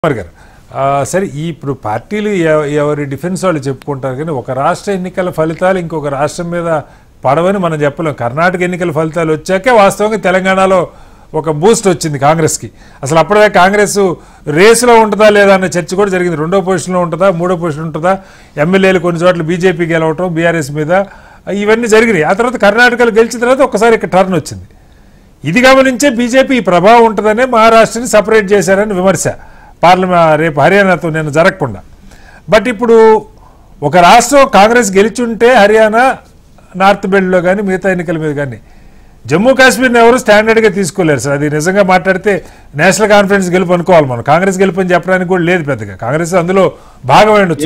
గారు సరే ఇప్పుడు పార్టీలు ఎవరి డిఫెన్స్ వాళ్ళు చెప్పుకుంటారు కానీ ఒక రాష్ట్ర ఎన్నికల ఫలితాలు ఇంకొక రాష్ట్రం మీద పడవని మనం చెప్పలేం. కర్ణాటక ఎన్నికల ఫలితాలు వచ్చాకే వాస్తవంగా తెలంగాణలో ఒక బూస్ట్ వచ్చింది కాంగ్రెస్కి. అసలు అప్పుడే కాంగ్రెస్ రేసులో ఉంటుందా లేదా అన్న చర్చ కూడా జరిగింది. రెండో పొజిషన్లో ఉంటుందా, మూడో పొజిషన్ ఉంటుందా, ఎమ్మెల్యేలు కొన్ని చోట్ల బీజేపీ గెలవటం, బీఆర్ఎస్ మీద ఇవన్నీ జరిగినాయి. ఆ తర్వాత కర్ణాటకలో గెలిచిన తర్వాత ఒక్కసారి ఇక్కడ టర్న్ వచ్చింది. ఇది గమనించే బీజేపీ ప్రభావం ఉంటుందనే మహారాష్ట్రని సపరేట్ చేశారని విమర్శ రేపు హర్యానాతో నేను జరగకుండా. బట్ ఇప్పుడు ఒక రాష్ట్రం కాంగ్రెస్ గెలిచుంటే హర్యానా నార్త్ బెల్ట్లో కానీ మిగతా ఎన్నికల మీద కానీ జమ్మూ కాశ్మీర్ని ఎవరు స్టాండర్డ్గా తీసుకోలేరు సార్. అది నిజంగా మాట్లాడితే నేషనల్ కాన్ఫరెన్స్ గెలుపు అనుకోవాలి మనం. కాంగ్రెస్ గెలుపు అని చెప్పడానికి కూడా లేదు పెద్దగా. కాంగ్రెస్ అందులో భాగమై ఉండొచ్చు.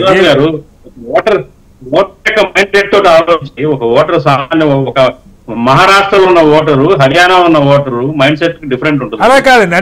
మహారాష్ట్రలో ఉన్న ఓటరు, హర్యానా ఉన్న ఓటరు మైండ్ సెట్ డిఫరెంట్ ఉంటుంది. అలా కాదండి,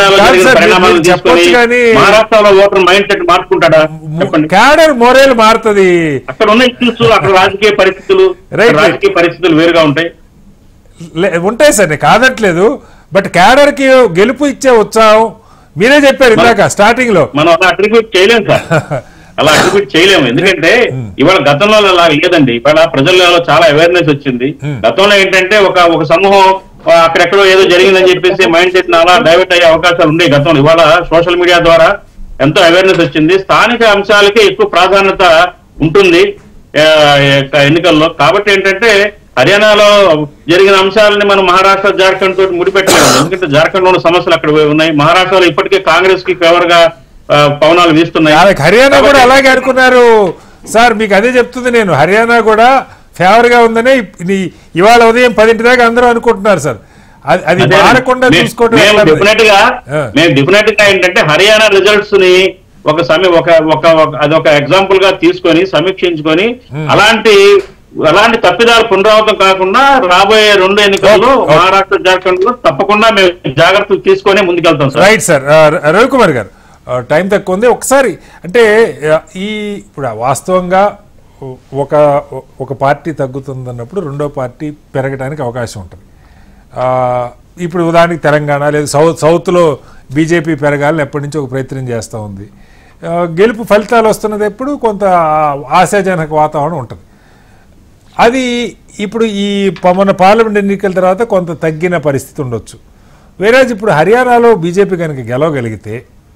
మహారాష్ట్రలో ఓటర్ మైండ్ సెట్ మార్చుకుంటాడా? క్యాడర్ మోరేల్ మారుతుంది. అక్కడ ఉన్న ఇష్యూస్, అక్కడ రాజకీయ పరిస్థితులు వేరుగా ఉంటాయి సార్, నేను కాదట్లేదు. బట్ క్యాడర్ కి గెలుపు ఇచ్చే ఉత్సాహం మీరే చెప్పారు ఇందాక స్టార్టింగ్ లో. మనం అలా అట్రిబ్యూట్ చేయలేము సార్, అలా అట్రిబ్యూట్ చేయలేము. ఎందుకంటే ఇవాళ గతంలో అలా లేదండి. ఇవాళ ప్రజల్లో చాలా అవేర్నెస్ వచ్చింది. గతంలో ఏంటంటే ఒక సమూహం అక్కడెక్కడో ఏదో జరిగిందని చెప్పేసి మైండ్ సెట్ అలా డైవర్ట్ అయ్యే అవకాశాలు ఉండే గతంలో. ఇవాళ సోషల్ మీడియా ద్వారా ఎంతో అవేర్నెస్ వచ్చింది. స్థానిక అంశాలకే ఎక్కువ ప్రాధాన్యత ఉంటుంది ఎన్నికల్లో. కాబట్టి ఏంటంటే హర్యానాలో జరిగిన అంశాలని మనం మహారాష్ట్ర, జార్ఖండ్ తోటి ముడిపెట్టలేము. ఎందుకంటే జార్ఖండ్ లో ఉన్న సమస్యలు అక్కడ ఉన్నాయి. మహారాష్ట్రలో ఇప్పటికే కాంగ్రెస్ కి ఫేవర్ గా పవనాలు వీస్తున్నాయి. హర్యానా కూడా అలాగే అనుకున్నారు సార్. మీకు అదే చెప్తుంది నేను. హర్యానా కూడా ఫేవర్ గా ఉందని ఇవాళ ఉదయం 10 దాకా అందరూ అనుకుంటున్నారు సార్. అది మారకుండా చూసుకోవడం డెఫినెట్ గా ఏంటంటే హర్యానా రిజల్ట్స్ ని అదొక ఎగ్జాంపుల్ గా తీసుకొని సమీక్షించుకొని అలాంటి తప్పిదాలు పునరావృతం కాకుండా రాబోయే 2 ఎన్నికల్లో మహారాష్ట్ర, జార్ఖండ్ లో తప్పకుండా మేము జాగ్రత్తలు తీసుకొని ముందుకెళ్తాం సార్. Right sir. రవికుమార్ గారు, టైం తక్కువ ఉంది. ఒకసారి అంటే ఇప్పుడు వాస్తవంగా ఒక పార్టీ తగ్గుతుందన్నప్పుడు రెండో పార్టీ పెరగడానికి అవకాశం ఉంటుంది. ఇప్పుడు ఉదాహరణకి తెలంగాణ లేదా సౌత్లో బీజేపీ పెరగాలని ఎప్పటి నుంచో ఒక ప్రయత్నం చేస్తూ ఉంది. గెలుపు ఫలితాలు వస్తున్నది ఎప్పుడు కొంత ఆశాజనక వాతావరణం ఉంటుంది. అది ఇప్పుడు మన పార్లమెంట్ ఎన్నికల తర్వాత కొంత తగ్గిన పరిస్థితి ఉండొచ్చు. వేరేజ్ ఇప్పుడు హర్యానాలో బీజేపీ కనుక గెలవగలిగితే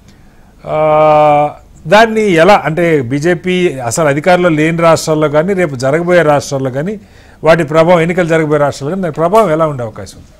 దాన్ని ఎలా అంటే బీజేపీ అసలు అధికారంలో లేని రాష్ట్రాల్లో కానీ రేపు జరగబోయే రాష్ట్రాల్లో కానీ వాటి ప్రభావం, ఎన్నికలు జరగబోయే రాష్ట్రాల్లో కానీ దాని ప్రభావం ఎలా ఉండే అవకాశం ఉంది?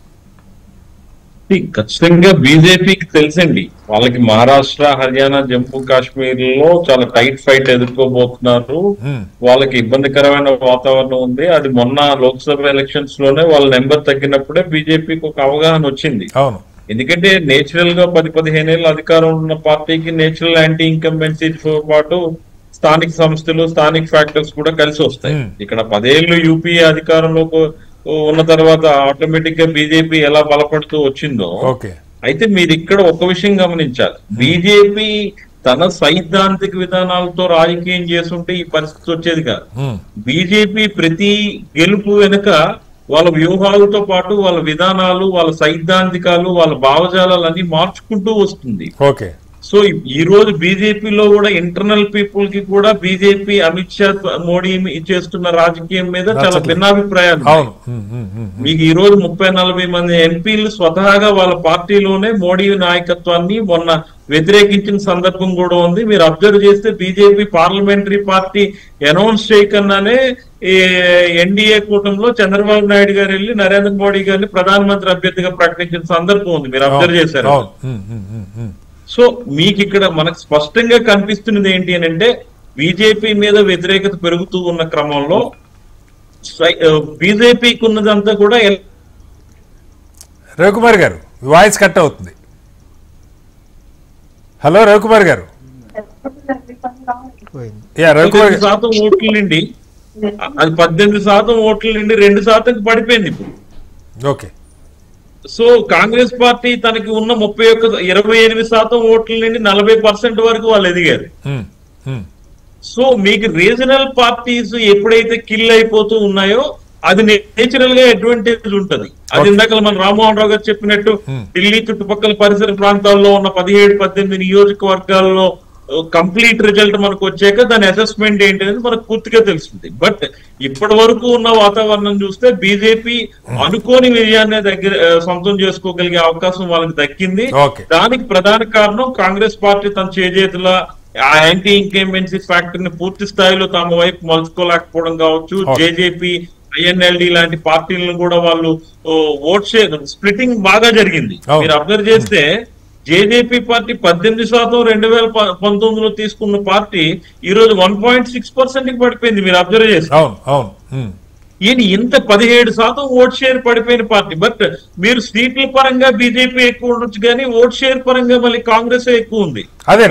ఖచ్చితంగా బీజేపీకి తెలుసండి, వాళ్ళకి మహారాష్ట్ర, హర్యానా, జమ్మూ కాశ్మీర్ లో చాలా టైట్ ఫైట్ ఎదుర్కోబోతున్నారు. వాళ్ళకి ఇబ్బందికరమైన వాతావరణం ఉంది. అది మొన్న లోక్సభ ఎలక్షన్స్ లోనే వాళ్ళ నెంబర్ తగ్గినప్పుడే బీజేపీకి ఒక అవగాహన వచ్చింది. అవును, ఎందుకంటే నేచురల్ గా 10-15 ఏళ్ళ అధికారం ఉన్న పార్టీకి నేచురల్ యాంటీ ఇన్కంబెన్సీతో పాటు స్థానిక సంస్థలు, స్థానిక ఫ్యాక్టర్స్ కూడా కలిసి వస్తాయి. ఇక్కడ 10 ఏళ్ళు యూపీఏ అధికారంలో ఉన్న తర్వాత ఆటోమేటిక్ గా బీజేపీ ఎలా బలపడుతూ వచ్చిందో. అయితే మీరు ఇక్కడ ఒక విషయం గమనించాలి. బీజేపీ తన సైద్ధాంతిక విధానాలతో రాజకీయం చేస్తుంటే ఈ పరిస్థితి వచ్చేది కాదు. బీజేపీ ప్రతి గెలుపు వెనుక వాళ్ళ వ్యూహాలతో పాటు వాళ్ళ విధానాలు, వాళ్ళ సైద్ధాంతికాలు, వాళ్ళ భావజాలన్నీ మార్చుకుంటూ వస్తుంది. సో ఈ రోజు బీజేపీలో కూడా ఇంటర్నల్ పీపుల్ కి కూడా బీజేపీ, అమిత్ షా, మోడీ చేస్తున్న రాజకీయం మీద చాలా భిన్నాభిప్రాయాలు. మీకు ఈ రోజు 30-40 మంది ఎంపీలు స్వతహాగా వాళ్ళ పార్టీలోనే మోడీ నాయకత్వాన్ని మొన్న వ్యతిరేకించిన సందర్భం కూడా ఉంది. మీరు అబ్జర్వ్ చేస్తే బీజేపీ పార్లమెంటరీ పార్టీ అనౌన్స్ చేయకుండానే ఎన్డీఏ కూటమిలో చంద్రబాబు నాయుడు గారు వెళ్ళి నరేంద్ర మోడీ గారిని ప్రధానమంత్రి అభ్యర్థిగా ప్రకటించిన సందర్భం ఉంది. మీరు అబ్జర్వ్ చేశారు. సో మీకు ఇక్కడ మనకు స్పష్టంగా కనిపిస్తున్నది ఏంటి అని అంటే బీజేపీ మీద వ్యతిరేకత పెరుగుతూ ఉన్న క్రమంలో బీజేపీకి ఉన్నదంతా కూడా. రవికుమార్ గారు వాయిస్ కట్ అవుతుంది. హలో రవికుమార్ గారు. 18% ఓట్ల నుండి అది 18% ఓట్ల నుండి 2%కి పడిపోయింది ఇప్పుడు. ఓకే. సో కాంగ్రెస్ పార్టీ తనకి ఉన్న 28% ఓట్ల నుండి 40% వరకు వాళ్ళు ఎదిగారు. సో మీకు రీజనల్ పార్టీస్ ఎప్పుడైతే కిల్ అయిపోతూ ఉన్నాయో అది నేచురల్ గా అడ్వాంటేజ్ ఉంటది. అది ఇందాక మన రామ్మోహన్ రావు గారు చెప్పినట్టు ఢిల్లీ చుట్టుపక్కల పరిసర ప్రాంతాల్లో ఉన్న 17-18 నియోజకవర్గాల్లో కంప్లీట్ రిజల్ట్ మనకు వచ్చాక దాని అసెస్మెంట్ ఏంటి అనేది మనకు పూర్తిగా తెలుస్తుంది. బట్ ఇప్పటి వరకు ఉన్న వాతావరణం చూస్తే బీజేపీ అనుకోని విజయాన్ని సొంతం చేసుకోగలిగే అవకాశం వాళ్ళకి దక్కింది. దానికి ప్రధాన కారణం కాంగ్రెస్ పార్టీ తన చేజేతుల ఆ యాంటీ ఇంకంబెన్సీ ఫ్యాక్టర్ ని పూర్తి స్థాయిలో తమ వైపు మలుచుకోలేకపోవడం కావచ్చు. జేజేపీ, ఐఎన్ఎల్డి లాంటి పార్టీలను కూడా వాళ్ళు ఓట్ షేర్ స్ప్లిట్టింగ్ బాగా జరిగింది. మీరు అబ్జర్వ్ చేస్తే జేజేపీ పార్టీ 18% 2019లో తీసుకున్న పార్టీ ఈ రోజు 1.6% పడిపోయింది. మీరు అబ్జర్వ్ చేస్తే ఈయన ఇంత 17% ఓట్ షేర్ పడిపోయిన పార్టీ. బట్ మీరు సీట్ల పరంగా బీజేపీ ఎక్కువ ఉండొచ్చు కానీ ఓట్ షేర్ పరంగా మళ్ళీ కాంగ్రెస్ ఎక్కువ ఉంది.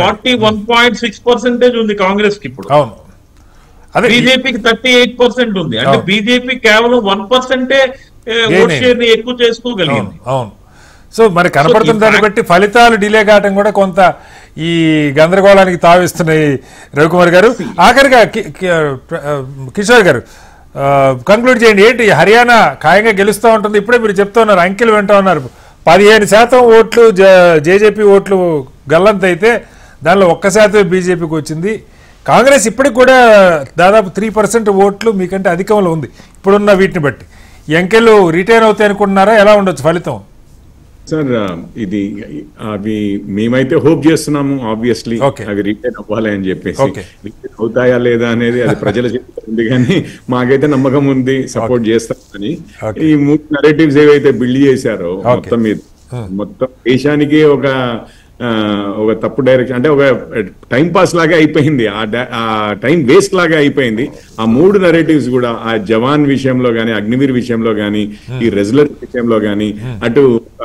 41.6% ఉంది కాంగ్రెస్ కి ఇప్పుడు. బీజేపీకి 38% ఉంది. అంటే బీజేపీ కేవలం 1% ఓట్ షేర్ ని ఎక్కువ చేసుకోగలిగింది. సో మరి కనపడుతున్న దాన్ని బట్టి ఫలితాలు డిలే కావటం కూడా కొంత ఈ గందరగోళానికి తావిస్తున్నాయి. రవికుమార్ గారు, ఆఖరిగా కిషోర్ గారు కంక్లూడ్ చేయండి. ఏంటి హర్యానా ఖాయంగా గెలుస్తూ ఉంటుంది? ఇప్పుడే మీరు చెప్తా ఉన్నారు, అంకెలు వింటా ఉన్నారు. 15% ఓట్లు జేజేపీ ఓట్లు గల్లంత అయితే దానిలో 1% బీజేపీకి వచ్చింది. కాంగ్రెస్ ఇప్పటికి కూడా దాదాపు 3% ఓట్లు మీకంటే అధికంలో ఉంది ఇప్పుడున్న వీటిని బట్టి. ఈ అంకెలు రిటైన్ అవుతాయి అనుకుంటున్నారా? ఎలా ఉండొచ్చు ఫలితం? సార్ ఇది అవి మేమైతే హోప్ చేస్తున్నాము. ఆబ్వియస్లీ అవి రిటైన్ అవ్వాలి అని చెప్పేసి, రిటైన్ అవుతాయా లేదా అనేది అది ప్రజల చేతిలో ఉంది. కానీ మాకైతే నమ్మకం ఉంది, సపోర్ట్ చేస్తామని. ఈ 3 నరేటివ్స్ ఏవైతే బిల్డ్ చేశారో మొత్తం మీద మొత్తం దేశానికి ఒక తప్పు డైరెక్షన్, అంటే ఒక టైం పాస్ లాగా అయిపోయింది, ఆ టైం వేస్ట్ లాగా అయిపోయింది. ఆ 3 నరేటివ్స్ కూడా ఆ జవాన్ విషయంలో గానీ, అగ్నివీర్ విషయంలో గానీ, ఈ రెజ్యులర్ విషయంలో గానీ, అటు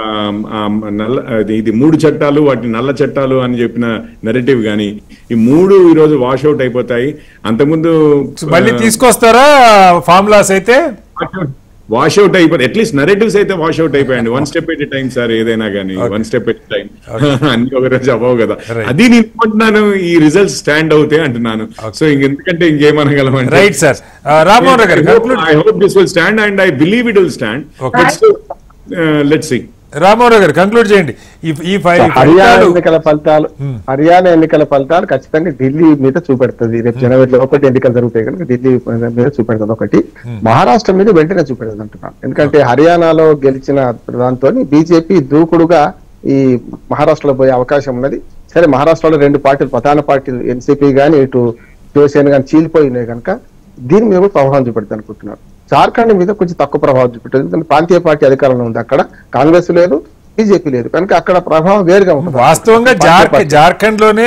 ఇది 3 చట్టాలు వాటి నల్ల చట్టాలు అని చెప్పిన నరేటివ్ గానీ, ఈ 3 ఈ రోజు వాష్ అవుట్ అయిపోతాయి. అంతకుముందు మళ్ళీ తీసుకొస్తారా ఫార్ములాస్? అయితే వాష్ అవుట్ అయిపోయి అట్లీస్ట్ నరేటివ్స్ అయితే వాష్ అవుట్ అయిపోయాయండి. 1 స్టెప్ ఎట్ టైం సార్, ఏదైనా కానీ 1 స్టెప్ ఎట్ టైం. అన్ని ఒక రోజు అవ్వవు కదా. అది నేను అనుకుంటున్నాను, ఈ రిజల్ట్స్ స్టాండ్ అవుతాయి అంటున్నాను. సో ఇంకెందుకంటే ఇంకేమనగలం అంటే, రైట్ సార్. రామ్మోహన్ గారు, I hope this will stand and I believe it will stand. Let's see. Rammohan గారు కంక్లూడ్ చేయండి. హర్యానా ఎన్నికల ఫలితాలు ఖచ్చితంగా ఢిల్లీ మీద చూపెడుతుంది. రేపు జనవరిలో 1 ఎన్నికలు జరుగుతాయి కనుక ఢిల్లీ మీద చూపెడుతుంది. ఒకటి మహారాష్ట్ర మీద వెంటనే చూపెడుతుంది అంటున్నాను. ఎందుకంటే హర్యానాలో గెలిచిన దాంతో బీజేపీ దూకుడుగా ఈ మహారాష్ట్రలో పోయే అవకాశం ఉన్నది. సరే, మహారాష్ట్రలో 2 పార్టీలు, ప్రధాన పార్టీలు ఎన్సీపీ గానీ ఇటు శివసేన గానీ చీలిపోయినాయి కనుక దీని మీద కూడా ప్రభావం చూపెడుతుంది అనుకుంటున్నారు. జార్ఖండ్ మీద కొంచెం తక్కువ ప్రభావం చూపెట్టింది. ఎందుకంటే ప్రాంతీయ పార్టీ అధికారంలో ఉంది, అక్కడ కాంగ్రెస్ లేదు, బీజేపీ లేదు కనుక అక్కడ ప్రభావం వేరుగా ఉంటుంది. వాస్తవంగా జార్ఖండ్ లోనే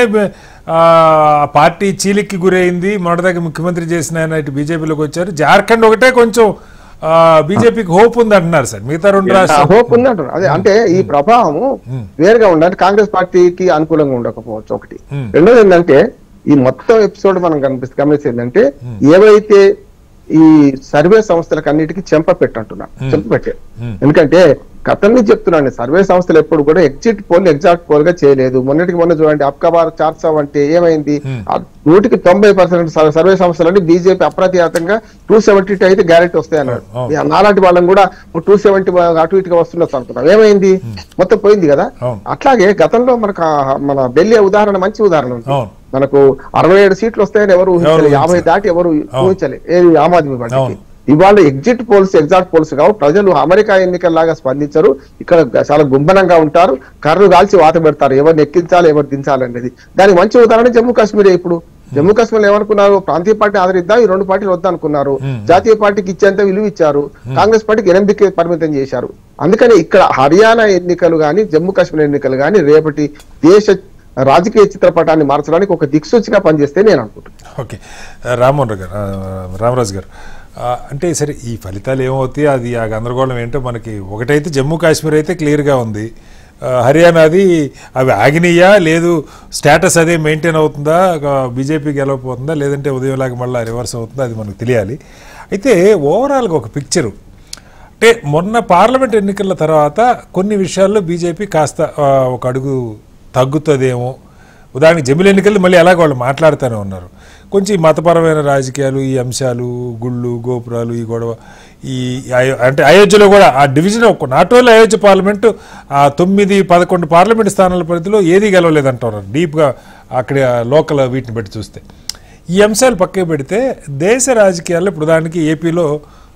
పార్టీ చీలికి గురైంది. మొదటిదాకా ముఖ్యమంత్రి చేసిన ఆయన ఇటు బీజేపీలోకి వచ్చారు. జార్ఖండ్ ఒకటే కొంచెం బీజేపీకి హోప్ ఉంది అంటున్నారు సార్. మిగతా 2 రాష్ట్రాలు హోప్ ఉంది అంటున్నారు. అదే అంటే ఈ ప్రభావం వేరుగా ఉండాలి, కాంగ్రెస్ పార్టీకి అనుకూలంగా ఉండకపోవచ్చు ఒకటి. రెండోది ఏంటంటే ఈ మొత్తం ఎపిసోడ్ మనం గమనిస్తే ఏంటంటే ఏవైతే ఈ సర్వే సంస్థలకు అన్నిటికీ చెంప పెట్టే. ఎందుకంటే గతం నుంచి చెప్తున్నాను, సర్వే సంస్థలు ఎప్పుడు కూడా ఎగ్జిట్ పోల్ ఎగ్జాక్ట్ పోల్ గా చేయలేదు. మొన్న చూడండి అబ్కాబార్ 400 అంటే ఏమైంది, 190% సర్వే సంస్థలని బీజేపీ అప్రతిహతంగా 270 అయితే గ్యారెంటీ వస్తాయన్నారు. నాలాంటి వాళ్ళని కూడా 270 అటు ఇటుగా వస్తున్నట్టు అనుకున్నాం. ఏమైంది, మొత్తం పోయింది కదా. అట్లాగే గతంలో మన ఢిల్లీ ఉదాహరణ మంచి ఉదాహరణ ఉంది. మనకు 67 సీట్లు వస్తాయని ఎవరు ఊహించలేదు, 50 దాటి ఎవరు ఊహించలేదు ఏది ఆమ్ ఆద్మీ పార్టీకి. ఇవాళ ఎగ్జిట్ పోల్స్ ఎగ్జాక్ట్ పోల్స్ కావు. ప్రజలు అమెరికా ఎన్నికల్లాగా స్పందించరు. ఇక్కడ చాలా గుంభనంగా ఉంటారు, కర్రు కాల్చి వాత పెడతారు, ఎవరిని ఎక్కించాలి ఎవరు దించాలి అనేది. దానికి మంచి ఉదాహరణ జమ్మూ కాశ్మీర్. ఇప్పుడు జమ్మూ కాశ్మీర్ ఏమనుకున్నారు, ప్రాంతీయ పార్టీ ఆదరిద్దాం, ఈ 2 పార్టీలు వద్దనుకున్నారు. జాతీయ పార్టీకి ఇచ్చేంత విలువ ఇచ్చారు, కాంగ్రెస్ పార్టీకి 8కి పరిమితం చేశారు. అందుకని ఇక్కడ హర్యానా ఎన్నికలు గాని, జమ్మూ కాశ్మీర్ ఎన్నికలు గాని రేపటి దేశ రాజకీయ చిత్రపటాన్ని మార్చడానికి ఒక దిక్సూచిగా పనిచేస్తే నేను అనుకుంటున్నాను. ఓకే, రామరాజు గారు, అంటే సరే ఈ ఫలితాలు ఏమవుతాయి, అది ఆ గందరగోళం ఏంటో మనకి ఒకటైతే జమ్మూ కాశ్మీర్ అయితే క్లియర్గా ఉంది. హర్యానాది అవి ఆగినాయా లేదు, స్టేటస్ అదే మెయింటైన్ అవుతుందా, బీజేపీ గెలవపోతుందా, లేదంటే ఉదయంలాగా మళ్ళీ రివర్స్ అవుతుందా, అది మనకు తెలియాలి. అయితే ఓవరాల్గా ఒక పిక్చరు అంటే మొన్న పార్లమెంట్ ఎన్నికల తర్వాత కొన్ని విషయాల్లో బీజేపీ కాస్త ఒక అడుగు తగ్గుతుందేమో, ఉదాహరణకి జమిలి ఎన్నికలు మళ్ళీ ఎలాగ వాళ్ళు మాట్లాడుతూనే ఉన్నారు. కొంచెం ఈ మతపరమైన రాజకీయాలు, ఈ అంశాలు, గుళ్ళు గోపురాలు, ఈ గొడవ, ఈ అంటే అయోధ్యలో కూడా ఆ division not only Ayodhya parliament, ఆ 9-11 పార్లమెంటు స్థానాల పరిధిలో ఏది గెలవలేదంటారు డీప్గా అక్కడ లోకల్ వీటిని బట్టి చూస్తే. ఈ అంశాలు పక్కకి పెడితే దేశ రాజకీయాల్లో ఇప్పుడు దానికి ఏపీలో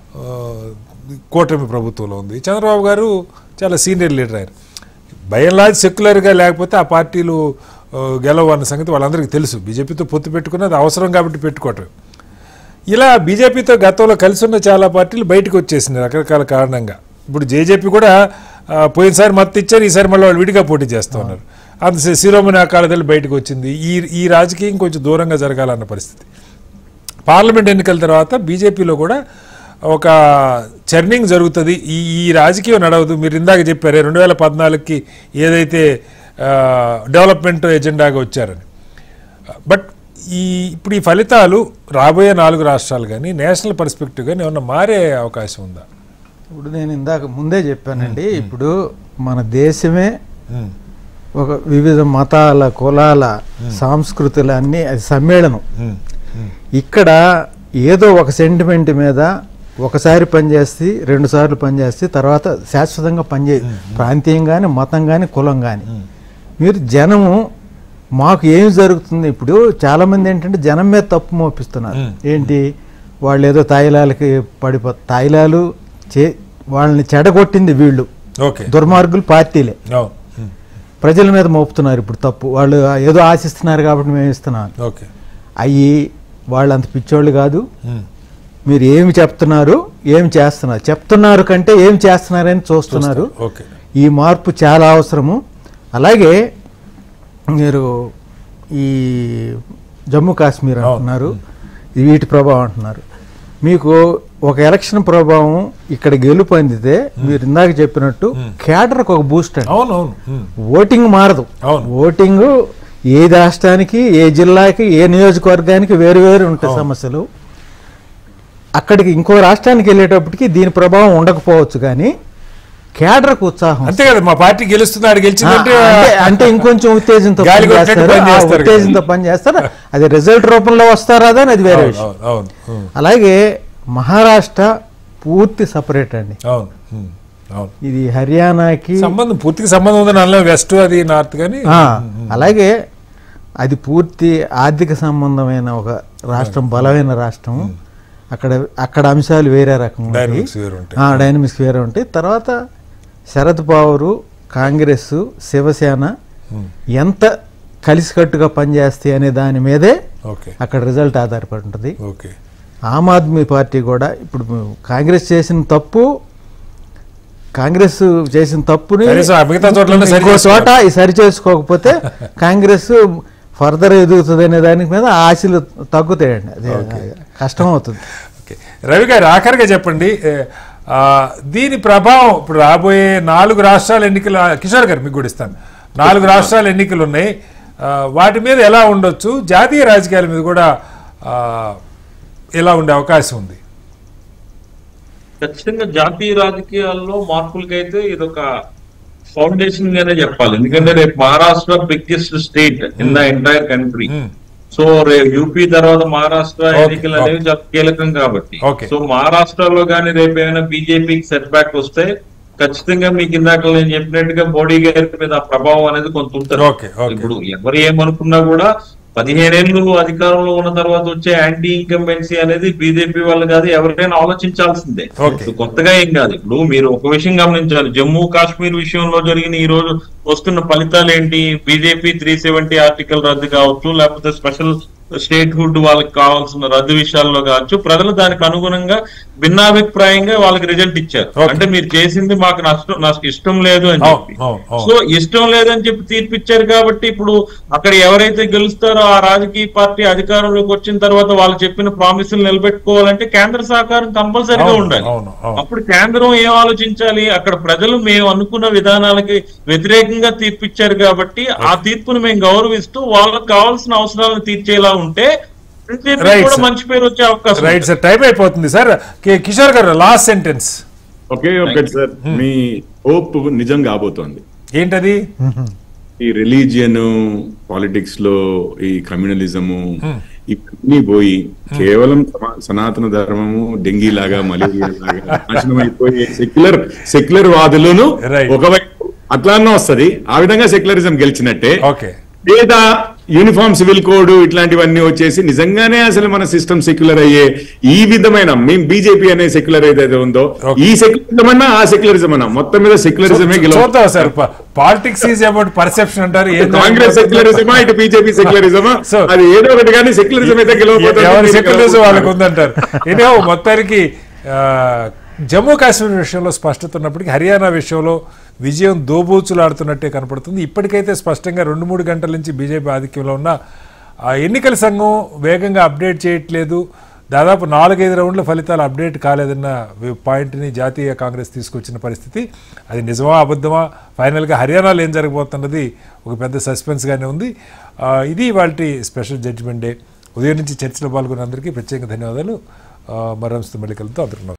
కూటమి ప్రభుత్వంలో ఉంది. చంద్రబాబు గారు చాలా సీనియర్ లీడర్ అయ్యారు. బై అండ్ లార్జ్ సెక్యులర్గా లేకపోతే ఆ పార్టీలు గెలవన్న సంగతి వాళ్ళందరికీ తెలుసు. బీజేపీతో పొత్తు పెట్టుకున్నది అవసరం కాబట్టి పెట్టుకోవటం. ఇలా బీజేపీతో గతంలో కలిసి ఉన్న చాలా పార్టీలు బయటకు వచ్చేసినాయి రకరకాల కారణంగా. ఇప్పుడు జేజేపీ కూడా పోయినసారి మద్దతు ఇచ్చారు, ఈసారి మళ్ళీ వాళ్ళు విడిగా పోటీ చేస్తూ ఉన్నారు. అంత శిరోమణి అకాలీదళ్ బయటకు వచ్చింది. ఈ రాజకీయం కొంచెం దూరంగా జరగాలన్న పరిస్థితి. పార్లమెంట్ ఎన్నికల తర్వాత బీజేపీలో కూడా ఒక చర్నింగ్ జరుగుతుంది. ఈ రాజకీయం నడవదు. మీరు ఇందాక చెప్పారు 2014కి ఏదైతే డెవలప్మెంట్ ఎజెండాగా వచ్చారని. బట్ ఇప్పుడు ఈ ఫలితాలు రాబోయే 4 రాష్ట్రాలు కానీ నేషనల్ పర్స్పెక్టివ్ కానీ ఏమన్నా మారే అవకాశం ఉందా? ఇప్పుడు నేను ఇందాక ముందే చెప్పానండి, ఇప్పుడు మన దేశమే ఒక వివిధ మతాల, కులాల, సంస్కృతుల అన్ని అది సమ్మేళనం. ఇక్కడ ఏదో ఒక సెంటిమెంట్ మీద ఒకసారి పనిచేస్తే 2 సార్లు పనిచేస్తే తర్వాత శాశ్వతంగా పనిచేయదు. ప్రాంతీయం కానీ, మతం కానీ, కులం కానీ. మీరు జనము మాకు ఏం జరుగుతుంది, ఇప్పుడు చాలామంది ఏంటంటే జనం మీద తప్పు మోపిస్తున్నారు. ఏంటి, వాళ్ళు ఏదో తాయిలాలకి తాయిలాలు వాళ్ళని చెడగొట్టింది వీళ్ళు, దుర్మార్గులు పార్టీలే ప్రజల మీద మోపుతున్నారు ఇప్పుడు తప్పు. వాళ్ళు ఏదో ఆశిస్తున్నారు కాబట్టి మేము ఇస్తున్నాం. అయ్యి వాళ్ళు అంత పిచ్చోళ్ళు కాదు. మీరు ఏమి చెప్తున్నారు, ఏమి చేస్తున్నారు, చెప్తున్నారు కంటే ఏం చేస్తున్నారని చూస్తున్నారు. ఈ మార్పు చాలా అవసరము. అలాగే మీరు ఈ జమ్మూ కాశ్మీర్ అంటున్నారు, వీటి ప్రభావం అంటున్నారు. మీకు ఒక ఎలక్షన్ ప్రభావం ఇక్కడ గెలుపు అందితే మీరు ఇందాక చెప్పినట్టు కేడర్కి ఒక బూస్ట్ అండి. ఓటింగ్ మారదు. ఓటింగ్ ఏ రాష్ట్రానికి, ఏ జిల్లాకి, ఏ నియోజకవర్గానికి వేరు వేరు ఉంటాయి సమస్యలు. అక్కడికి ఇంకో రాష్ట్రానికి వెళ్ళేటప్పటికి దీని ప్రభావం ఉండకపోవచ్చు, కానీ కేడర్కు ఉత్సాహం అంతే కదా. మా పార్టీ గెలుస్తున్నాడు, గెలిచిందంటే అంటే ఇంకొంచెం ఉత్తేజంతో పనిచేస్తారు. అది రిజల్ట్ రూపంలో వస్తారా అని అది వేరే విషయం. అలాగే మహారాష్ట్ర పూర్తి సపరేట్ అండి. ఇది హర్యానాకి సంబంధం, పూర్తిగా సంబంధం ఉందని వెస్ట్ అది నార్త్ కానీ. అలాగే అది పూర్తి ఆర్థిక సంబంధమైన ఒక రాష్ట్రం, బలమైన రాష్ట్రం. అక్కడ అంశాలు వేరే రకంగా డైనమిక్స్ వేరే ఉంటాయి. తర్వాత శరద్ పవార్, కాంగ్రెస్, శివసేన ఎంత కలిసికట్టుగా పనిచేస్తాయి అనే దాని మీదే అక్కడ రిజల్ట్ ఆధారపడి ఉంటుంది. ఆమ్ ఆద్మీ పార్టీ కూడా ఇప్పుడు కాంగ్రెస్ చేసిన తప్పుని ఇంకో చోట సరి చేసుకోకపోతే కాంగ్రెస్ ఫర్దర్ ఎదుగుతుంది అనే దాని మీద ఆశలు తగ్గుతాయండి. అది కష్టం అవుతుంది. రవి గారు, ఆఖరిగా చెప్పండి, దీని ప్రభావం ఇప్పుడు రాబోయే 4 రాష్ట్రాల ఎన్నికలు, కిషోర్ గారు మీకు కూడా ఇస్తాను, 4 రాష్ట్రాల ఎన్నికలు ఉన్నాయి, వాటి మీద ఎలా ఉండొచ్చు, జాతీయ రాజకీయాల మీద కూడా ఎలా ఉండే అవకాశం ఉంది? ఖచ్చితంగా జాతీయ రాజకీయాల్లో మార్పులకైతే ఇదొక ఫౌండేషన్ గానే చెప్పాలి. ఎందుకంటే రేపు Maharashtra biggest state in the entire country. So UP తర్వాత మహారాష్ట్ర ఎన్నికలు అనేవి చాలా కీలకం కాబట్టి, సో మహారాష్ట్రలో కానీ రేపు ఏమైనా బీజేపీకి సెట్ బ్యాక్ వస్తే ఖచ్చితంగా మీకు ఇందాక నేను చెప్పినట్టుగా మోడీ గారి మీద ఆ ప్రభావం అనేది కొంత ఉంటుంది. ఇప్పుడు ఎవరు ఏమనుకున్నా కూడా 15 ఏళ్ళు అధికారంలో ఉన్న తర్వాత వచ్చే యాంటీ ఇన్కంబెన్సీ అనేది బీజేపీ వాళ్ళు కాదు, ఎవరైనా ఆలోచించాల్సిందే. కొత్తగా ఏం కాదు. ఇప్పుడు మీరు ఒక విషయం గమనించాలి, జమ్మూ కాశ్మీర్ విషయంలో జరిగిన ఈ రోజు వస్తున్న ఫలితాలు ఏంటి? బీజేపీ 370 ఆర్టికల్ రద్దు కావచ్చు, లేకపోతే స్పెషల్ స్టేట్ హుడ్ వాళ్ళకి కావాల్సిన రద్దు విషయాల్లో కావచ్చు, ప్రజలు దానికి అనుగుణంగా భిన్నాభిప్రాయంగా వాళ్ళకి రిజల్ట్ ఇచ్చారు. అంటే మీరు చేసింది నాకు ఇష్టం లేదు అని చెప్పి, సో ఇష్టం లేదని చెప్పి తీర్పిచ్చారు. కాబట్టి ఇప్పుడు అక్కడ ఎవరైతే గెలుస్తారో ఆ రాజకీయ పార్టీ అధికారంలోకి వచ్చిన తర్వాత వాళ్ళు చెప్పిన ప్రామిసులు నిలబెట్టుకోవాలంటే కేంద్ర సహకారం కంపల్సరీగా ఉండాలి. అప్పుడు కేంద్రం ఏం ఆలోచించాలి? అక్కడ ప్రజలు మేము అనుకున్న విధానాలకి వ్యతిరేకంగా తీర్పిచ్చారు కాబట్టి ఆ తీర్పును మేము గౌరవిస్తూ వాళ్ళకి కావాల్సిన అవసరాలను తీర్చేలా ఉంటే మంచి పేరు వచ్చే అవకాశం. రైట్ సార్, టైం అయిపోతుంది సార్. కిషోర్ గారు, లాస్ట్ సెంటెన్స్. ఓకే సార్, మీ హోప్ నిజం కాబోతోంది. ఏంటది? ఈ రిలీజియన్ పాలిటిక్స్ లో ఈ కమ్యూనలిజము ఇవన్నీ పోయి కేవలం సనాతన ధర్మము డెంగీ లాగా మలేరియా లాగా నాశనం అయిపోయి సెక్యులర్ వాదులను ఒకవైపు అట్లానే వస్తది. ఆ విధంగా సెక్యులరిజం గెలిచినట్టే. లేదా యూనిఫామ్ సివిల్ కోడ్ ఇట్లాంటివన్నీ వచ్చేసి నిజంగానే అసలు మన సిస్టమ్ సెక్యులర్ అయ్యే ఈ విధమైన మేము బీజేపీ అనే సెక్యులర్ ఏదైతే ఉందో ఈ సెక్యులరిజం అన్నా ఆ సెక్యులరిజం అన్నా మొత్తం మీద సెక్యులరిజమే sir. Politics is about perception అంటారు. కాంగ్రెస్ సెక్యులరిజమా ఇటు బీజేపీ సెక్యులరిజమా అది ఏదో ఒకటి కానీ సెక్యులరిజం అయితే గెలవబోతుంది. సెక్యులరిజం వాళ్ళకు ఉందంటారు. ఇదే మొత్తానికి జమ్మూ కాశ్మీర్ విషయంలో స్పష్టత ఉన్నప్పటికీ హర్యానా విషయంలో విజయం దోబూచులాడుతున్నట్టే కనపడుతుంది. ఇప్పటికైతే స్పష్టంగా 2-3 గంటల నుంచి బీజేపీ ఆధిక్యంలో ఉన్న ఎన్నికల సంఘం వేగంగా అప్డేట్ చేయట్లేదు. దాదాపు 4-5 రౌండ్ల ఫలితాలు అప్డేట్ కాలేదన్న పాయింట్ని జాతీయ కాంగ్రెస్ తీసుకొచ్చిన పరిస్థితి. అది నిజమా అబద్ధమా, ఫైనల్గా హర్యానాలో ఏం జరగబోతున్నది ఒక పెద్ద సస్పెన్స్గానే ఉంది. ఇది వాటి స్పెషల్ జడ్జిమెంట్ డే. ఉదయం నుంచి చర్చలో పాల్గొన్న అందరికీ ప్రత్యేక ధన్యవాదాలు. మరో మళ్ళీ కలుద్దాం. అందరికీ